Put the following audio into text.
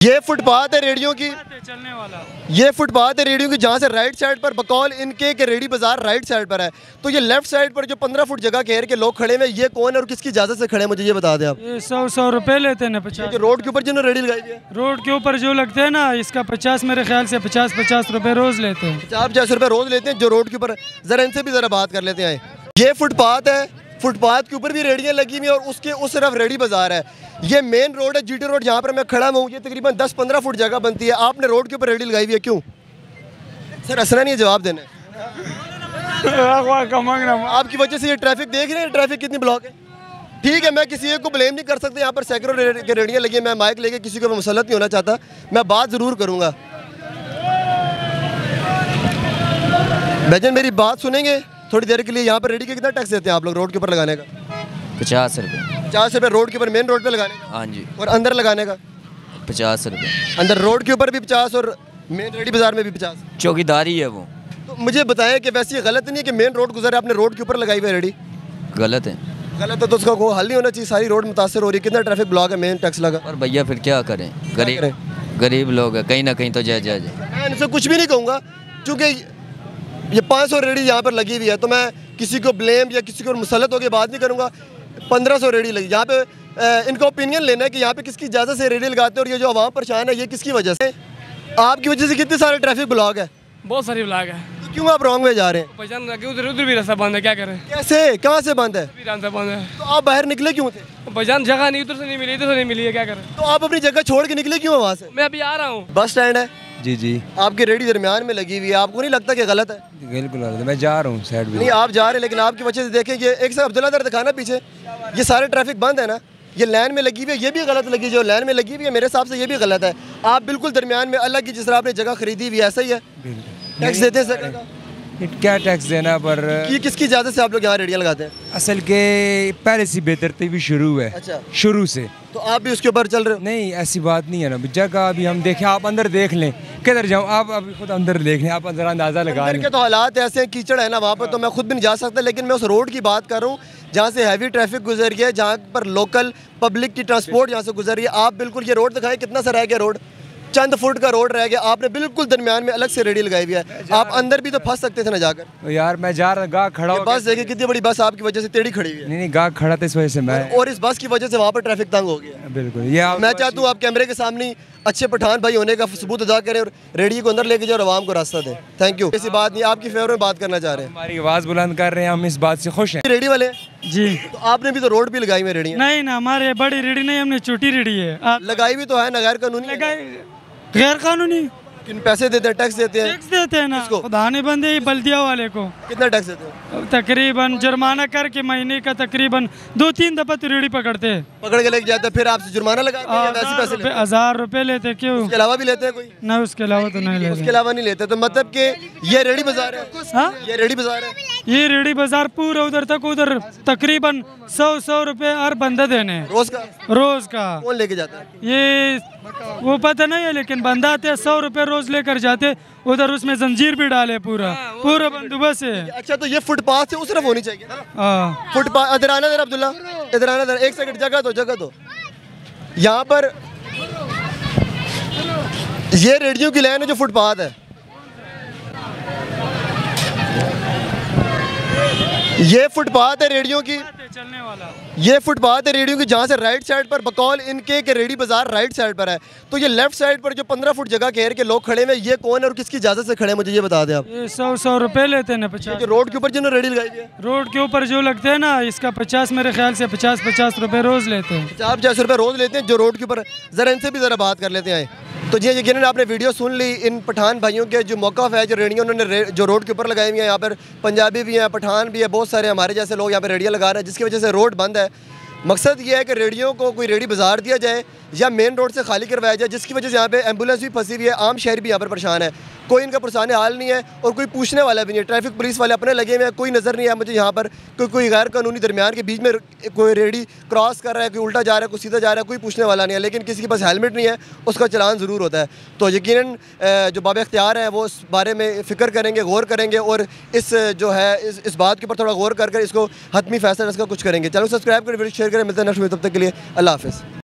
ये फुटपाथ है रेडियो की, चलने वाला ये फुटपाथ है रेडियो की जहाँ से राइट साइड पर बकौल इनके के रेडी बाजार राइट साइड पर है। तो ये लेफ्ट साइड पर जो 15 फुट जगह घेर के लोग खड़े हुए, ये कौन है और किसकी इजाजत से खड़े हैं, मुझे ये बता दें आप। ये 100 रुपए लेते हैं ना, 50 जो रोड के ऊपर जिन्होंने रेडी लगाई है, रोड के ऊपर जो लगते हैं ना, इसका 50 मेरे ख्याल से 50 रुपए रोज लेते हैं। 50 रुपये रोज लेते हैं जो रोड के ऊपर। जरा इनसे भी जरा बात कर लेते हैं। ये फुटपाथ है, फुटपाथ के ऊपर भी रेडियाँ लगी हुई हैं और उसके उस तरफ रेडी बाजार है। ये मेन रोड है, जीटी रोड, जहाँ पर मैं खड़ा हूँ। ये तकरीबन 10-15 फुट जगह बनती है। आपने रोड के ऊपर रेडी लगाई हुई है, क्यों? सर असरा नहीं है जवाब देना। आपकी वजह से ये ट्रैफिक देख रहे हैं, ट्रैफिक कितनी ब्लॉक है। ठीक है, मैं किसी एक को ब्लेम नहीं कर सकता। यहाँ पर सैकड़ों रेडियाँ लगी हैं। मैं माइक लेके किसी को मुसलत नहीं होना चाहता, मैं बात ज़रूर करूँगा। भाईजान मेरी बात सुनेंगे थोड़ी देर के लिए? यहाँ पर रेडी का कितना टैक्स देते हैं आप लोग रोड के ऊपर लगाने का? 50 रुपये। 50 रुपये रोड के ऊपर, मेन रोड पे लगाने का? हाँ जी। और अंदर लगाने का? 50 रुपये। अंदर रोड के ऊपर भी 50 और मेन रेडी बाजार में भी 50? चौकीदारी है वो। तो मुझे बताएं कि वैसे ये गलत नहीं है कि मेन रोड गुजरे, आपने रोड के ऊपर लगाई हुई है रेडी? गलत है। गलत है तो उसका कोई हल नहीं होना चाहिए? सारी रोड मुतासर हो रही है, कितना ट्रैफिक ब्लॉक है, मेन टैक्स लगा। और भैया फिर क्या करें, गरीब लोग हैं, कहीं ना कहीं तो जाए। मैं इनसे कुछ भी नहीं कहूँगा क्योंकि ये 500 रेडी यहाँ पर लगी हुई है, तो मैं किसी को ब्लेम या किसी को मुसलत होकर बात नहीं करूँगा। 1500 रेडी लगी यहाँ पे। इनका ओपिनियन लेना है कि यहाँ पे किसकी इजाज़त से रेडी लगाते हैं और ये जो आवाम परेशान है ये किसकी वजह से? आपकी वजह से कितने सारे ट्रैफिक ब्लॉक है? बहुत सारी ब्लॉक है। तो क्यों आप रॉन्ग वे जा रहे हैं? पहचान उधर भी रास्ता बंद है, क्या करें? कैसे, कहाँ से बंद है? रास्ता बंद है तो आप बाहर निकले क्यों थे? पहचान जगह नहीं, उधर से नहीं मिली, इधर से नहीं मिली है, क्या करें? तो आप अपनी जगह छोड़ के निकले क्यों वहाँ से? मैं अभी आ रहा हूँ। बस स्टैंड है जी जी। आपकी रेडी दरमियान में लगी हुई है, आपको नहीं लगता कि गलत है? बिल्कुल गलत है, मैं जा रहा हूँ साइड में। नहीं आप जा रहे हैं, लेकिन आपकी वजह से देखें ये एक से अब्दुल्ला दर दिखाना पीछे, ये सारे ट्रैफिक बंद है ना। ये लाइन में लगी हुई है, ये भी गलत लगी, जो लाइन में लगी हुई है मेरे हिसाब से ये भी गलत है। आप बिल्कुल दरमियान में अलग की, जिस तरह आपने जगह खरीदी हुई है ऐसा ही है। टैक्स देते हैं सर? क्या टैक्स देना पर ये किसकी इजाज़त से आप लोग यहाँ रेडियाँ लगाते हैं? असल के पहले से बेतरतीबी शुरू है। अच्छा, शुरू से तो आप भी उसके ऊपर चल रहे हो? नहीं ऐसी बात नहीं है ना, जगह अभी हम देखें, आप अंदर देख लें, किधर जाऊँ आप अभी खुद अंदर देख लें, आप अंदर अंदाज़ा लगा लें। तो हालात ऐसे हैं, कीचड़ है ना वहाँ पर, तो मैं खुद भी नहीं जा सकता। लेकिन मैं उस रोड की बात कर रहा हूँ जहाँ से हैवी ट्रैफिक गुजर गया है, जहाँ पर लोकल पब्लिक की ट्रांसपोर्ट जहाँ से गुजर रही है। आप बिल्कुल ये रोड दिखाएं, कितना सा रह गया रोड, चंद फुट का रोड रह गया। आपने बिल्कुल दरमियान में अलग से रेडी लगाई हुई है, आप अंदर भी तो फंस सकते थे ना जाकर। यार मैं जा रहा, गाह खड़ा, बस देखिए कितनी बड़ी बस आपकी वजह से टेढ़ी खड़ी हुई है। नहीं गाह खड़ा था इस वजह से मैं, और इस बस की वजह से वहाँ पर ट्रैफिक तंग हो गया। बिल्कुल ये मैं चाहता हूँ आप कैमरे के सामने अच्छे पठान भाई होने का सबूत अदा करें और रेडी को अंदर लेके जाओ और आवाम को रास्ता दें। Thank you. ऐसी बात नहीं, आपकी फेवर में बात करना चाह रहे हैं। हमारी आवाज़ बुलंद कर रहे हैं, हम इस बात से खुश हैं। रेडी वाले जी। तो आपने भी तो रोड भी लगाई हुई रेडी? नहीं ना, हमारे बड़ी रेडी नहीं, हमने छोटी रेडी है। लगाई हुई तो है ना, गैर कानूनी? गैर कानूनी। किन पैसे देते हैं, टैक्स देते हैं? टैक्स देते हैं ना, खुदा ने बंदे बल्दिया वाले को। कितना टैक्स देते हैं? तकरीबन जुर्माना करके महीने का तकरीबन 2-3 दफा तो रेडी पकड़ते हैं, पकड़ के लेके जाते हैं, फिर आपसे जुर्माना लगाते हैं? वैसे पैसे लेते हैं? 1000 रुपए लेते। क्यों? उसके अलावा भी लेते हैं कोई? ना उसके अलावा तो नहीं लेते। उसके अलावा नहीं लेते। तो मतलब कि ये रेडी बाजार है? हाँ? ये रेडी बाजार है? ये रेडी बाजार पूरा उधर तक, उधर तकरीबन 100 रुपए हर बंदा देने रोज का? रोज का। कौन लेके जाता है? ये वो पता नहीं है, लेकिन बंदा आते 100 रुपए रोज लेकर जाते उधर, उसमें जंजीर भी डाले, पूरा बंदोबस्त है। अच्छा, तो ये फुटपाथ से उस तरफ होनी चाहिए ना? फुटपाथ इधर आना, अब्दुल्ला इधर आना, एक सेकंड, जगह दो। यहाँ पर ये रेडियो की लाइन है जो फुटपाथ है, ये फुटपाथ है रेडियो की, चलने वाला। ये फुटपाथ है रेडियो की जहाँ से राइट साइड पर बकौल इनके के रेडी बाजार राइट साइड पर है। तो ये लेफ्ट साइड पर जो 15 फुट जगह घेर के लोग खड़े हुए, ये कौन है और किसकी इजाज़त से खड़े हैं, मुझे ये बता दें आप। ये 100 रुपए लेते हैं ना, 50। जो रोड के ऊपर जिन्होंने रेडी लगाई है, रोड के ऊपर जो लगते हैं ना, इसका 50 मेरे ख्याल से 50 रुपए रोज लेते हैं। 50 रुपये रोज लेते हैं जो रोड के ऊपर। जरा इनसे भी जरा बात कर लेते हैं। तो जी यकीनन आपने वीडियो सुन ली इन पठान भाइयों के जो मौक़िफ़ है, जो रेडियो उन्होंने जो रोड के ऊपर लगाई हुई है। यहाँ पर पंजाबी भी हैं, पठान भी है, बहुत सारे हमारे जैसे लोग यहाँ पर रेडियो लगा रहे हैं, जिसकी वजह से रोड बंद है। मकसद ये है कि रेडियो को कोई रेडी बाजार दिया जाए या मेन रोड से खाली करवाया जाए, जिसकी वजह से यहाँ पे एम्बुलेंस भी फंसी हुई है, आम शहर भी यहाँ पर परेशान है। कोई इनका पुरसाने हाल नहीं है और कोई पूछने वाला भी नहीं है। ट्रैफिक पुलिस वाले अपने लगे हुए हैं, कोई नज़र नहीं है मुझे यहाँ पर कोई गैर कानूनी दरमियान के बीच में कोई रेडी क्रॉस कर रहा है, कोई उल्टा जा रहा है, कोई सीधा जा रहा है, कोई पूछने वाला नहीं है। लेकिन किसी के पास हेलमेट नहीं है, उसका चलान ज़रूर होता है। तो यकीनन जो बाब इख्तियार हैं वो इस बारे में फ़िक्र करेंगे, गौर करेंगे और इस जो है इस बात के ऊपर थोड़ा गौर कर इसको हतमी फैसला इसका कुछ करेंगे। चैनल सब्सक्राइब करें, वीडियो शेयर करें। मिलते हैं नेक्स्ट वीडियो, तब तक के लिए अल्लाह हाफ़िज़।